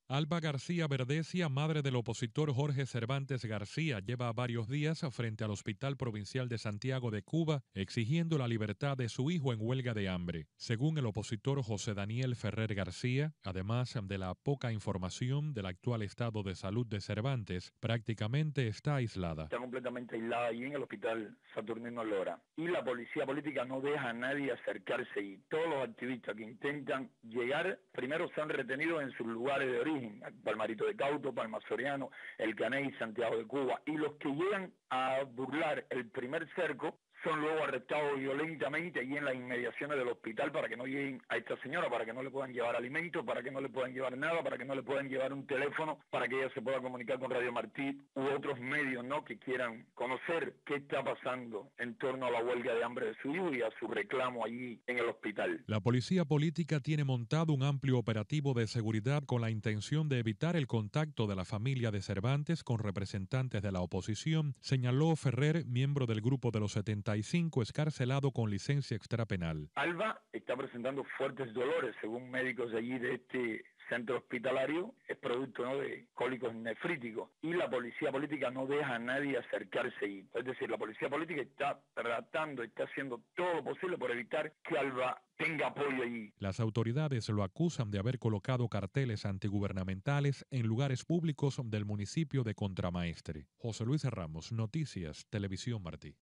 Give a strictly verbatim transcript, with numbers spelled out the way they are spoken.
Alba García Verdecia, madre del opositor Jorge Cervantes García, lleva varios días frente al Hospital Provincial de Santiago de Cuba exigiendo la libertad de su hijo en huelga de hambre. Según el opositor José Daniel Ferrer García, además de la poca información del actual estado de salud de Cervantes, prácticamente está aislada. Está completamente aislada ahí en el Hospital Saturnino Lora. Y la policía política no deja a nadie acercarse y todos los activistas que intentan llegar, primero se han retenido en sus lugares de origen, Palmarito de Cauto, Palma Soriano, El Caney, Santiago de Cuba, y los que llegan a burlar el primer cerco son luego arrestados violentamente allí en las inmediaciones del hospital para que no lleguen a esta señora, para que no le puedan llevar alimentos, para que no le puedan llevar nada, para que no le puedan llevar un teléfono, para que ella se pueda comunicar con Radio Martí u otros medios, ¿no?, que quieran conocer qué está pasando en torno a la huelga de hambre de su hijo y a su reclamo allí en el hospital. La policía política tiene montado un amplio operativo de seguridad con la intención de evitar el contacto de la familia de Cervantes con representantes de la oposición, señaló Ferrer, miembro del grupo de los setenta y cinco, escarcelado con licencia extrapenal. Alba está presentando fuertes dolores, según médicos de allí de este centro hospitalario, es producto, ¿no?, de cólicos nefríticos, y la policía política no deja a nadie acercarse ahí. Es decir, la policía política está tratando, está haciendo todo lo posible por evitar que Alba tenga apoyo allí. Las autoridades lo acusan de haber colocado carteles antigubernamentales en lugares públicos del municipio de Contramaestre. José Luis Ramos, Noticias, Televisión Martí.